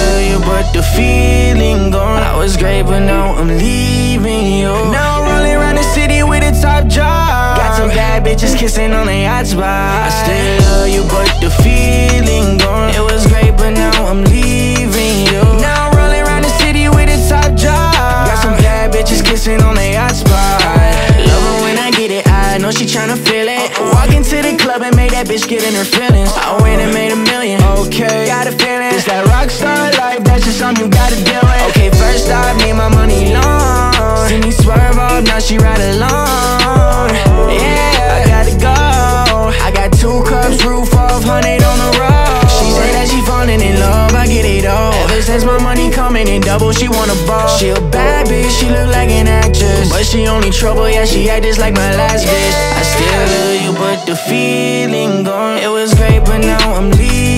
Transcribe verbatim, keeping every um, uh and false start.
love you, but the feeling gone. I was great, but now I'm leaving you. Now I'm rolling around the city with a top job. Got some bad bitches kissing on the yacht spot. I still love you, but the feeling gone. It was great, but now I'm leaving you. Now I'm rolling around the city with a top job. Got some bad bitches kissing on the yacht spot. Love her when I get it, I know she tryna feel it. Walk into the club and make that bitch get in her feelings. I went and made a million, okay, got a feeling. It's that rockstar life, that's just something you gotta deal with. Okay, first off, need my money long. See me swerve off, now she ride along. Yeah, I gotta go. I got two cups, roof off, hundred on the road. She say that she falling in love, I get it all. Ever since my money coming in double, she wanna ball. She a bad bitch, she look like an actress, but she only trouble, yeah, she act just like my last bitch. I still love you, but the feeling gone. It was great, but now I'm leaving.